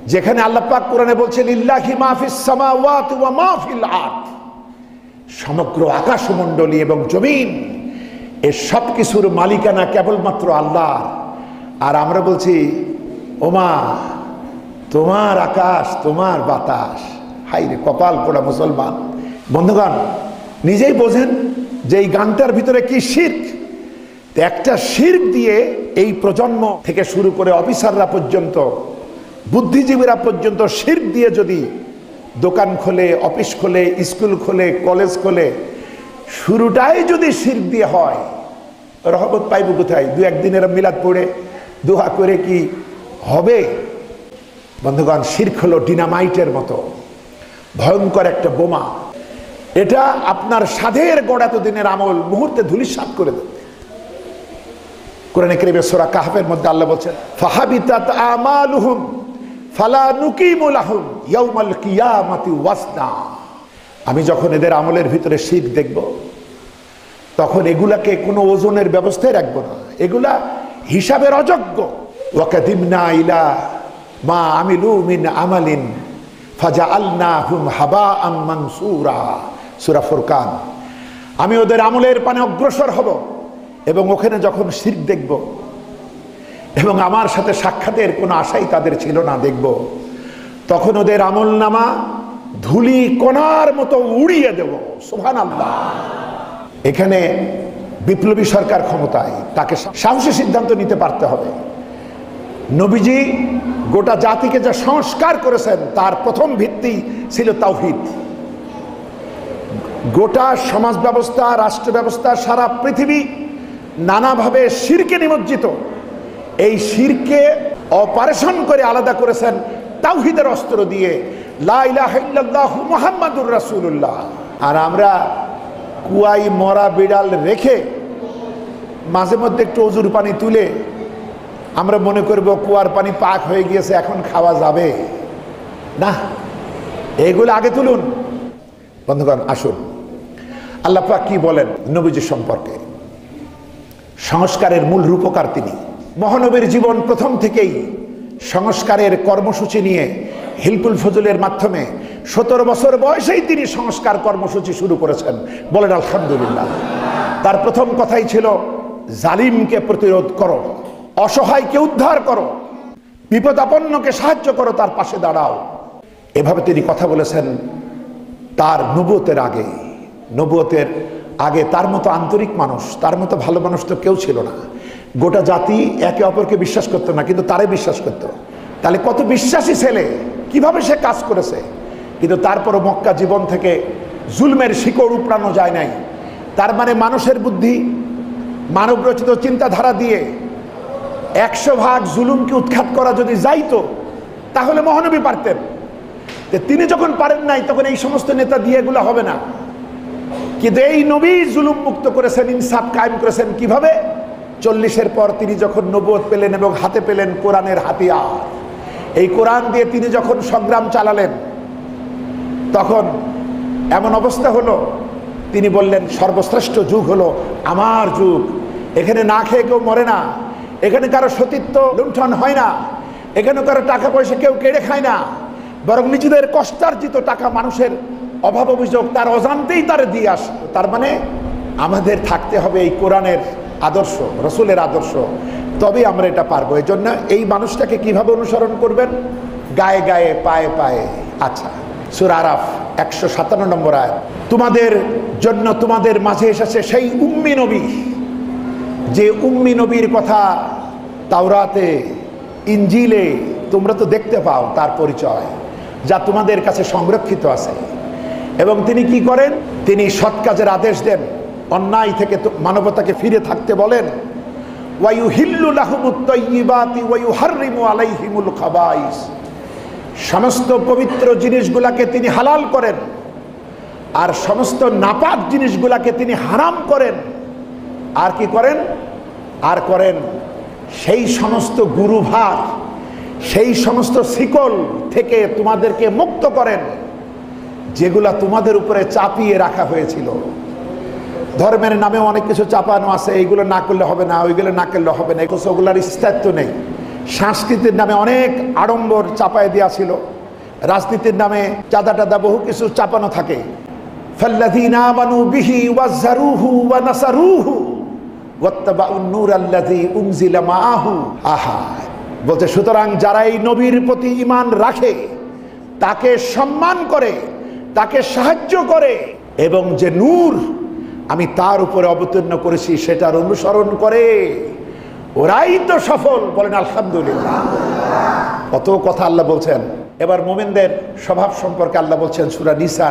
যেখানে আল্লাহ পাক কোরআনে বলছেন লিল্লাহি মা ফিস সামাওয়াতি ওয়া মা ফিল আরদ, সমগ্র আকাশমণ্ডলী এবং জমিন এর সব কিছুর মালিকানা কেবলমাত্র আল্লাহ। আর আমরা বলছি ওমা তোমার আকাশ তোমার বাতাস। হাই রে কপাল পোড়া মুসলমান। বন্ধুগণ, নিজেই বোঝেন যে এই গানটার ভিতরে কি শিরক। একটা শিরক দিয়ে এই প্রজন্ম থেকে শুরু করে অফিসাররা পর্যন্ত, বুদ্ধিজীবীরা পর্যন্ত শিরক দিয়ে যদি দোকান খোলে, অফিস খোলে, স্কুল খোলে, কলেজ খোলে, শুরুটাই যদি শিরক দিয়ে হয়, রহমত পাইব কোথায়? দু একদিনের মিলাদ পড়ে দোয়া করে কি হবে? বন্ধুগণ, শিরক হলো ডিনামাইটের মতো ভয়ঙ্কর একটা বোমা। এটা আপনার সাধের গড়াত দিনের আমল মুহূর্তে ধূলিসাৎ করে দেবে। কোরআনে কারীমে সূরা কাহফের মধ্যে আল্লাহ বলছেন ফাহাবিতাত আমালুহুম ফালা নুকিমু লাহুম ইয়াউমাল কিয়ামাতি ওয়াজনা। আমি যখন এদের আমলের ভিতরে শিরক দেখব, তখন এগুলাকে কোনো ওজনের ব্যবস্থায় রাখবো না, এগুলা হিসাবের অযোগ্য। ওয়াকাদিমনা ইলা মা আমিলু মিন আমালিন ফাজআলনাহুম হাবাআম মানসুরা, সূরা ফুরকান। আমি ওদের আমলের পানে অগ্রসর হব এবং ওখানে যখন শিরক দেখব এবং আমার সাথে সাক্ষাতের কোনো আশাই তাদের ছিল না দেখব, তখন ওদের আমল নামা ধুলি কণার মতো উড়িয়ে দেব। সুবহানাল্লাহ। এখানে বিপ্লবী সরকার ক্ষমতায়, তাকে সাহসী সিদ্ধান্ত নিতে পারতে হবে। নবীজি গোটা জাতিকে যা সংস্কার করেছেন তার প্রথম ভিত্তি ছিল তাওহীদ। গোটা সমাজ ব্যবস্থা, রাষ্ট্র ব্যবস্থা, সারা পৃথিবী নানাভাবে শিরকে নিমজ্জিত। এই শিরকে অপারেশন করে আলাদা করেছেন তাওহীদের অস্ত্র দিয়ে, লা ইলাহা ইল্লাল্লাহু মুহাম্মাদুর রাসূলুল্লাহ। আর আমরা কুয়াই মরা বিড়াল রেখে মাঝে মধ্যে একটু অজুর পানি তুলে আমরা মনে করব কুয়ার পানি পাক হয়ে গিয়েছে, এখন খাওয়া যাবে না। এগুলো আগে তুলুন। বন্ধুগণ, আসুন আল্লাহ পাক কি বলেন নবীজি সম্পর্কে। সংস্কারের মূল রূপকার তিনি। মহানবীর জীবন প্রথম থেকেই সংস্কারের কর্মসূচি নিয়ে হিলকুল ফজলের মাধ্যমে 17 বছর বয়সেই তিনি সংস্কার কর্মসূচি শুরু করেছেন। বলেন আলহামদুলিল্লাহ। তার প্রথম কথাই ছিল জালিমকে প্রতিরোধ করো, অসহায়কে উদ্ধার করো, বিপদাপন্নকে সাহায্য করো, তার পাশে দাঁড়াও। এভাবে তিনি কথা বলেছেন তার নবুয়তের আগে। নবুয়তের আগে তার মতো আন্তরিক মানুষ, তার মতো ভালো মানুষ তো কেউ ছিল না। গোটা জাতি একে অপরকে বিশ্বাস করতো না, কিন্তু তারে বিশ্বাস করত। তাহলে কত বিশ্বাসী ছেলে, কিভাবে সে কাজ করেছে। কিন্তু তারপরও মক্কা জীবন থেকে জুলমের শিকড় উপড়ানো যায় নাই। তার মানে মানুষের বুদ্ধি, মানব রচিত চিন্তাধারা দিয়ে 100 ভাগ জুলুমকে উৎখাত করা যদি যাইতো, তাহলে মহানবী পারতেন। তিনি যখন পারেন নাই, তখন এই সমস্ত নেতা দিয়ে এগুলো হবে না। কিন্তু এই নবী জুলুম মুক্ত করেছেন, ইনসাফ কায়েম করেছেন। কিভাবে? 40-এর পর তিনি যখন নবুয়ত পেলেন এবং হাতে পেলেন কোরআনের হাতিয়ার, এই কোরআন দিয়ে তিনি যখন সংগ্রাম চালালেন, তখন এমন অবস্থা হলো তিনি বললেন সর্বশ্রেষ্ঠ যুগ হলো আমার যুগ। এখানে না খেয়ে কেউ মরে না, এখানে কারো সতীত্ব লুণ্ঠন হয় না, এখানে কারো টাকা পয়সা কেউ কেড়ে খায় না, বরং নিজেদের কষ্টার্জিত টাকা মানুষের অভাব অভিযোগ তার অজান্তেই তার দিয়ে আসে। তার মানে আমাদের থাকতে হবে এই কোরআনের আদর্শ, রসুলের আদর্শ, তবেই আমরা এটা পারবো। এই জন্য এই মানুষটাকে কিভাবে অনুসরণ করবেন? গায়ে গায়ে, পায়ে পায়ে। আচ্ছা, সূরা আরাফ 157 নম্বর আয়াত। তোমাদের জন্য তোমাদের মাঝে এসেছে সেই উম্মি নবী, যে উম্মি নবীর কথা তাওরাতে, ইনজিলে তোমরা তো দেখতে পাও তার পরিচয়, যা তোমাদের কাছে সংরক্ষিত আছে। এবং তিনি কি করেন? তিনি সৎ কাজের আদেশ দেন, অন্যায় থেকে মানবতাকে ফিরে থাকতে বলেন। ওয়ায়ুহিল্লু লাহুমুত তাইয়্যিবাতি ওয়ায়ুহাররিমু আলাইহিমুল খাবাইস। সমস্ত পবিত্র জিনিসগুলাকে তিনি হালাল করেন আর সমস্ত নাপাক জিনিসগুলাকে তিনি হারাম করেন। আর কি করেন? আর করেন সেই সমস্ত গুরুভার, সেই সমস্ত শিকল থেকে তোমাদেরকে মুক্ত করেন যেগুলা তোমাদের উপরে চাপিয়ে রাখা হয়েছিল। ধর্মের নামে অনেক কিছু চাপানো আছে, এইগুলো না করলে হবে না, ওইগুলো না করলে হবে না, ওগুলার স্থায়িত্ব নেই। সংস্কৃতির নামে অনেক আড়ম্বর চাপায় দেওয়া ছিল, রাজনীতির নামে চাঁদা টাদা বহু কিছু চাপানো থাকে। ফাল্লাযীনা আমানু বিহি ওয়াজ্জারুহু ওয়া নাসারুহু ওয়াত্তাবাউন নূরাল্লাযী উনজিলা মাআহু। আহা, বলতে সুতরাং যারা এই নবীর প্রতি ঈমান রাখে, তাকে সম্মান করে, তাকে সাহায্য করে এবং যে নূর আমি তার উপরে অবতীর্ণ করেছি সেটার অনুসরণ করে, ওরাই তো সফল। বলেন আলহামদুলিল্লাহ। কত কথা আল্লাহ বলছেন। এবার মুমিনদের স্বভাব সম্পর্কে আল্লাহ বলছেন সূরা নিসার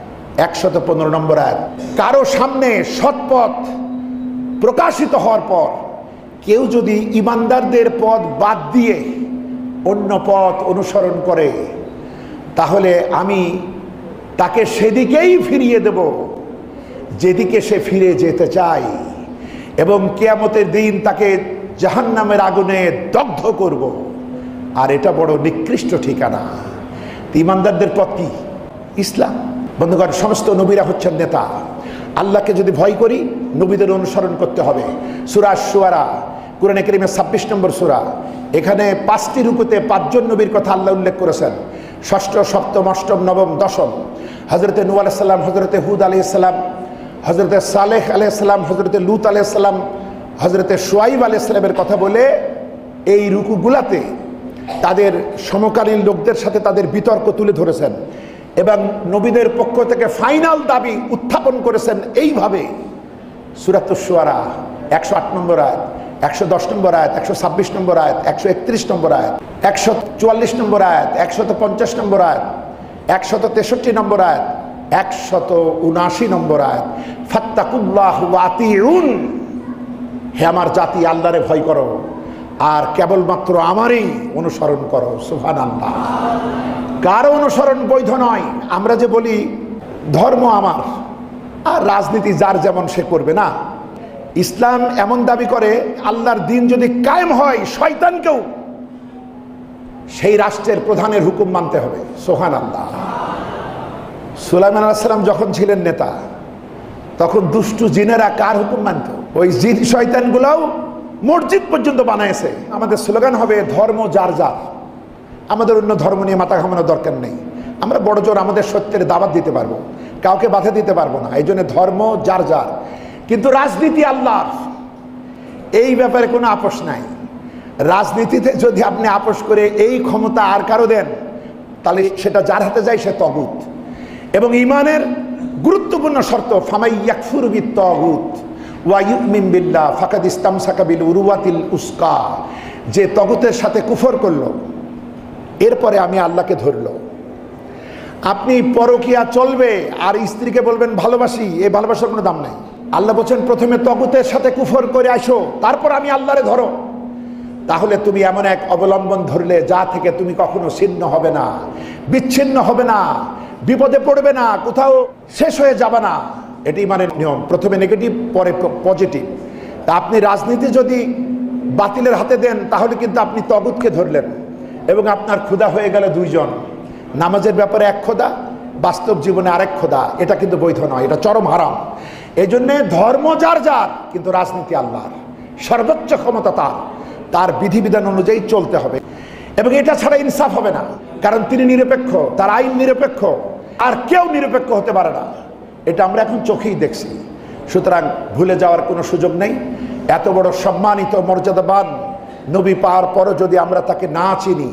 115 নম্বর আয়াত। কারো সামনে সৎপথ প্রকাশিত হওয়ার পর কেউ যদি ঈমানদারদের পথ বাদ দিয়ে অন্য পথ অনুসরণ করে, তাহলে আমি তাকে সেদিকেই ফিরিয়ে দেব যেদিকে সে ফিরে যেতে চায়, এবং কিয়ামতের দিন তাকে জাহান্নামের আগুনে দগ্ধ করব। আর এটা বড় নিকৃষ্ট ঠিকানা। ঈমানদারদের পথ কি? ইসলাম। বন্ধুগণ, সমস্ত নবীরা হচ্ছেন নেতা। আল্লাহকে যদি ভয় করি, নবীদের অনুসরণ করতে হবে। সূরা আশ-শুআরা, কুরআনে কারীমের 26 নম্বর সূরা। এখানে 5টি রুকুতে 5 জন নবীর কথা আল্লাহ উল্লেখ করেছেন। 6ষ্ঠ, 7ম, 8ম, 9ম, 10ম। হযরতে নূহ আলাইহিস সালাম, হযরতে হুদ আলাইহিস সালাম, হযরতে সালেহ আলাইহিস সালাম, হযরতে লূত আলাইহিস সালাম, হযরতে শুআয়ব আলাইহিস সালামের কথা বলে এই রুকুগুলাতে তাদের সমকালীন লোকদের সাথে তাদের বিতর্ক তুলে ধরেছেন এবং নবীদের পক্ষ থেকে ফাইনাল দাবি উত্থাপন করেছেন এইভাবে। সূরাতুশ শুআরা 108 নম্বর আয়াত, 110 নম্বর আয়াত, 126 নম্বর আয়াত, 131 নম্বর আয়াত, 144 নম্বর আয়াত, 150 নম্বর আয়াত, 163 নম্বর আয়াত, 179 নম্বর আয়াত। ফাত্তাকুল্লাহ ওয়া আতিউন। হে আমার জাতি, আল্লাহরে ভয় করো আর কেবলমাত্র আমারই অনুসরণ করো। সুবহানাল্লাহ। কারো অনুসরণ বৈধ নয়। আমরা যে বলি ধর্ম আমার আর রাজনীতি যার যেমন সে করবে, না। ইসলাম এমন দাবি করে আল্লাহর দ্বীন যদি কায়েম হয়, শয়তানকেও সেই রাষ্ট্রের প্রধানের হুকুম মানতে হবে। সুবহানাল্লাহ। সুলাইমান আলাইহিস সালাম যখন ছিলেন নেতা, তখন দুষ্টু জিনেরা কার হুকুম মানত? ওই জিন শয়তানগুলোও মসজিদ পর্যন্ত বানাইছে। আমাদের স্লোগান হবে ধর্ম যার যার। আমাদের অন্য ধর্ম নিয়ে মাথা ঘামানোর দরকার নেই। আমরা বড় জোর আমাদের সত্যের দাওয়াত দিতে পারবো, কাউকে বাধা দিতে পারবো না। এই জন্য ধর্ম যার যার, কিন্তু রাজনীতি আল্লাহর। এই ব্যাপারে কোনো আপোষ নাই। রাজনীতিতে যদি আপনি আপোষ করে এই ক্ষমতা আর কারো দেন, তাহলে সেটা যার হাতে যায় সে তাগুত। এবং ঈমানের গুরুত্বপূর্ণ শর্ত ফামাই ইয়াকফুর বিত-তাগুত ওয়া ইউমিন বিল্লাহ ফাকাদ ইসতামসাকা বিল উরওয়াতিল উসকা। যে তাগুতের সাথে কুফর করলো, এরপরে আমি আল্লাহকে ধরলো। আপনি পরকিয়া চলবে আর স্ত্রীকে বলবেন ভালোবাসি, এই ভালোবাসার কোনো দাম নাই। আল্লাহ বলছেন প্রথমে তাগুতের সাথে কুফর করে আসো, তারপর আমি আল্লাহরে ধরো। তাহলে তুমি এমন এক অবলম্বন ধরলে যা থেকে তুমি কখনো ছিন্ন হবে না, বিচ্ছিন্ন হবে না, বিপদে পড়বে না, কোথাও শেষ হয়ে যাবে না। এটি মানে নিয়ম। প্রথমে নেগেটিভ, পরে পজিটিভ। তা আপনি রাজনীতি যদি বাতিলের হাতে দেন, তাহলে কিন্তু আপনি তাগুতকে ধরলেন এবং আপনার খোদা হয়ে গেল দুইজন। নামাজের ব্যাপারে এক খোদা, বাস্তব জীবনে আরেক খোদা। এটা কিন্তু বৈধ নয়, এটা চরম হারাম। এই জন্যে ধর্ম যার যার, কিন্তু রাজনীতি আল্লাহর। সর্বোচ্চ ক্ষমতা তার, তার বিধিবিধান অনুযায়ী চলতে হবে। এবং এটা ছাড়া ইনসাফ হবে না, কারণ তিনি নিরপেক্ষ, তার আইন নিরপেক্ষ, আর কেউ নিরপেক্ষ হতে পারে না। এটা আমরা এখন চোখেই দেখছি। সুতরাং ভুলে যাওয়ার কোনো সুযোগ নেই। এত বড় সম্মানিত মর্যাদাবান নবী পাওয়ার পরও যদি আমরা তাকে না চিনি,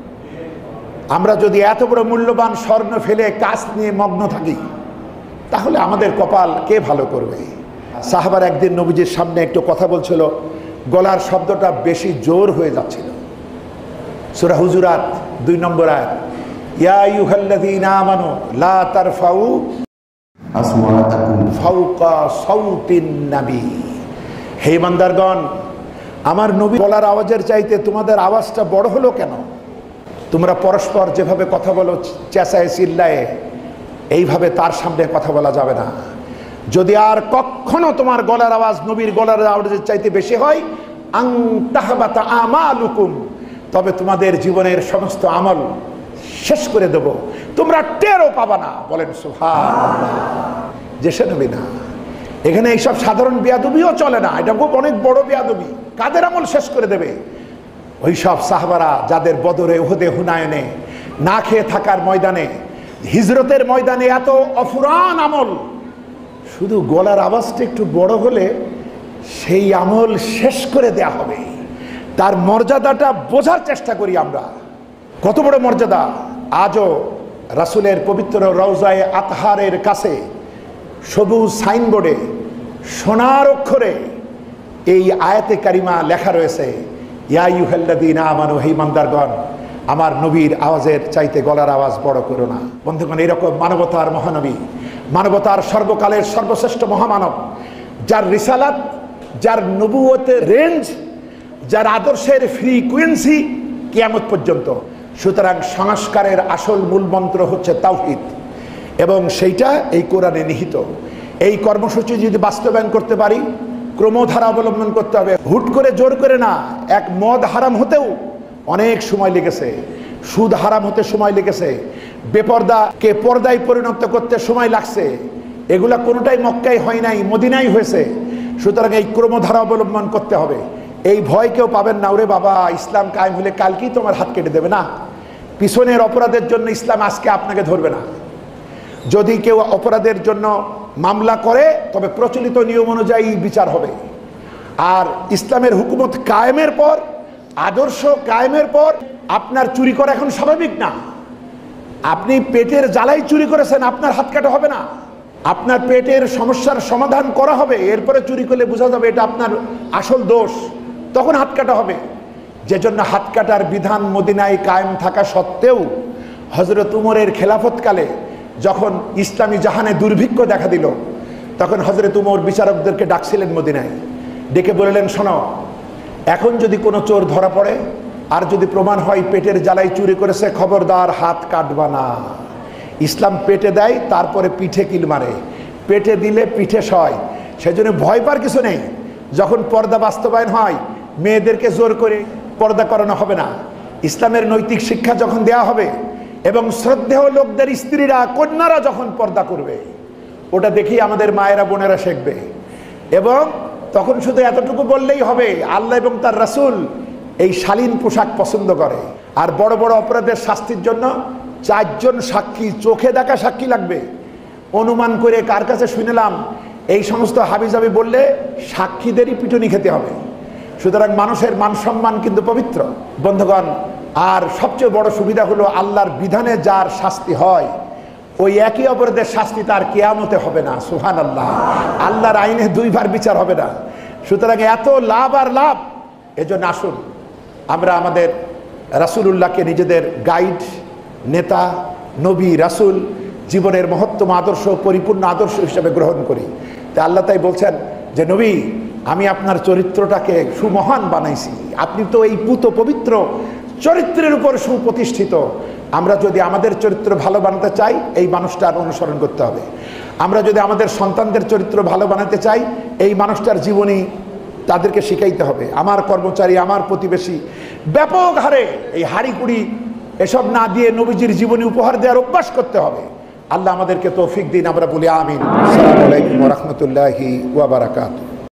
আমরা যদি এত বড় মূল্যবান স্বর্ণ ফেলে কাজ নিয়ে মগ্ন থাকি, তাহলে আমাদের কপাল কে ভালো করবে? সাহাবার একদিন নবীজির সামনে একটু কথা বলছিল, গলার শব্দটা বেশি জোর হয়ে যাচ্ছিল। সূরা হুজুরাত 2 নম্বর আয়াত, ইয়া আইয়ুহাল্লাযীনা আমানু লা তারফাউ আসওয়াতাকুম ফাওকা সাউতিন নবী। হে ইমানদারগণ, আমার নবী বলার আওয়াজের চাইতে তোমাদের আওয়াজটা বড় হলো কেন? তোমরা পরস্পর যেভাবে কথা বলো চেঁচায়ে চিল্লায়ে, এইভাবে তার সামনে কথা বলা যাবে না। যদি আর কখনো তোমার গলার আওয়াজ নবীর গলার আওয়াজের চাইতে বেশি হয়, আং তাহবাতা আমালুকুম, তবে তোমাদের জীবনের সমস্ত আমল শেষ করে দেব, তোমরা টেরও পাবা না। বলেন সুবহানাল্লাহ। যে সে নবী না। এখানে এইসব সাধারণ বেয়াদবিও চলে না, এটা খুব অনেক বড় বেয়াদবি। কাদের আমল শেষ করে দেবে? ওই সব সাহাবারা যাদের বদরে, উহুদে, হুনায়নে না খেয়ে থাকার ময়দানে, হিজরতের ময়দানে এত অফুরান আমল, শুধু গলার আওয়াজটা একটু বড় হলে সেই আমল শেষ করে দেয়া হবে। তার মর্যাদাটা বোঝার চেষ্টা করি আমরা, কত বড় মর্যাদা। আজও রাসূলের পবিত্র রওজায়ে আতহারের কাছে সবুজ সাইনবোর্ডে সোনার অক্ষরে এই আয়াতে কারিমা লেখা রয়েছে, ইয়া আইয়ুহাল্লাযীনা আমানু, হে ইমানদারগণ, আমার নবীর আওয়াজের চাইতে গলার আওয়াজ বড় করো না। বন্ধুগণ, এরকম মানবতার মহানবী, মানবতার সর্বকালের সর্বশ্রেষ্ঠ মহামানব, যার রিসালাত, যার নবুয়তের রেঞ্জ, যার আদর্শের ফ্রিকুয়েন্সি কিয়ামত পর্যন্ত। সুতরাং সংস্কারের আসল মূল মন্ত্র হচ্ছে তাওহীদ, এবং সেইটা এই কোরআনে নিহিত। এই কর্মসূচি যদি বাস্তবায়ন করতে পারি, ক্রমধারা অবলম্বন করতে হবে, হুট করে জোর করে না। এক মদ হারাম হতেও অনেক সময় লেগেছে, সুদ হারাম হতে সময় লেগেছে, বেপর্দাকে পর্দায় পরিণত করতে সময় লাগছে। এগুলা কোনোটাই মক্কায় হয় নাই, মদিনায় হয়েছে। সুতরাং এই ক্রমধারা অবলম্বন করতে হবে। এই ভয় কেউ পাবেন না, ওরে বাবা ইসলাম কায়েম হলে কালকেই তোমার হাত কেটে দেবে না। পিছনের অপরাধের জন্য ইসলাম আজকে আপনাকে ধরবে না। যদি কেউ অপরাধের জন্য মামলা করে, তবে প্রচলিত নিয়ম অনুযায়ী বিচার হবে। আর ইসলামের হুকুমত কায়েমের পর, আদর্শ কায়েমের পর আপনার চুরি করা এখন স্বাভাবিক না। আপনি পেটের জ্বালাই চুরি করেছেন, আপনার হাত কাটা হবে না। আপনার পেটের সমস্যার সমাধান করা হবে, এরপরে চুরি করলে বোঝা যাবে এটা আপনার আসল দোষ, তখন হাত কাটা হবে। যে জন্য হাত কাটার বিধান মদিনায় কায়েম থাকা সত্ত্বেও হযরত উমরের খেলাফতকালে যখন ইসলামী জাহানে দুর্ভিক্ষ দেখা দিল, তখন হযরত উমর বিচারকদেরকে ডাকছিলেন মদিনায়, ডেকে বললেন, শোনো, এখন যদি কোনো চোর ধরা পড়ে আর যদি প্রমাণ হয় পেটের জ্বালাই চুরি করেছে, খবরদার হাত কাটবা না। ইসলাম পেটে দেয়, তারপরে পিঠে কিল মারে। পেটে দিলে পিঠে সয়, সেজন্য ভয় পাওয়ার কিছু নেই। যখন পর্দা বাস্তবায়ন হয়, মেয়েদেরকে জোর করে পর্দা করানো হবে না। ইসলামের নৈতিক শিক্ষা যখন দেয়া হবে এবং শ্রদ্ধেয় লোকদের স্ত্রীরা, কন্যারা যখন পর্দা করবে, ওটা দেখেই আমাদের মায়েরা, বোনেরা শিখবে। এবং তখন শুধু এতটুকু বললেই হবে, আল্লাহ এবং তার রাসূল এই শালীন পোশাক পছন্দ করে। আর বড় বড় অপরাধের শাস্তির জন্য 4 জন সাক্ষী, চোখে দেখা সাক্ষী লাগবে। অনুমান করে কার কাছে শুনলাম, এই সমস্ত হাবিজাবি বললে সাক্ষীদেরই পিটুনি খেতে হবে। সুতরাং মানুষের মান সম্মান কিন্তু পবিত্র। বন্ধুগণ, আর সবচেয়ে বড় সুবিধা হলো আল্লাহর বিধানে যার শাস্তি হয়, ওই একই অপরাধের শাস্তি তার কিয়ামতে হবে না। সুবহানাল্লাহ, আল্লাহর আইনে 2 বার বিচার হবে না। সুতরাং এত লাভ আর লাভ। এজন্য আসুন আমরা আমাদের রাসূলুল্লাহকে নিজেদের গাইড, নেতা, নবী, রাসূল, জীবনের মহত্তম আদর্শ, পরিপূর্ণ আদর্শ হিসেবে গ্রহণ করি। তাই আল্লাহ তাই বলছেন যে, নবী, আমি আপনার চরিত্রটাকে সুমহান বানাইছি। আপনি তো এই পুত পবিত্র চরিত্রের উপর সুপ্রতিষ্ঠিত। আমরা যদি আমাদের চরিত্র ভালো বানাতে চাই, এই মানুষটার অনুসরণ করতে হবে। আমরা যদি আমাদের সন্তানদের চরিত্র ভালো বানাতে চাই, এই মানুষটার জীবনী তাদেরকে শিখাইতে হবে। আমার কর্মচারী, আমার প্রতিবেশী, ব্যাপক হারে এই হাড়িকুড়ি এসব না দিয়ে নবীজির জীবনী উপহার দেওয়ার অভ্যাস করতে হবে। আল্লাহ আমাদেরকে তৌফিক দিন, আমরা বলি আমিন। আসসালামু আলাইকুম ওয়া রাহমাতুল্লাহি ওয়া বারাকাতুহু।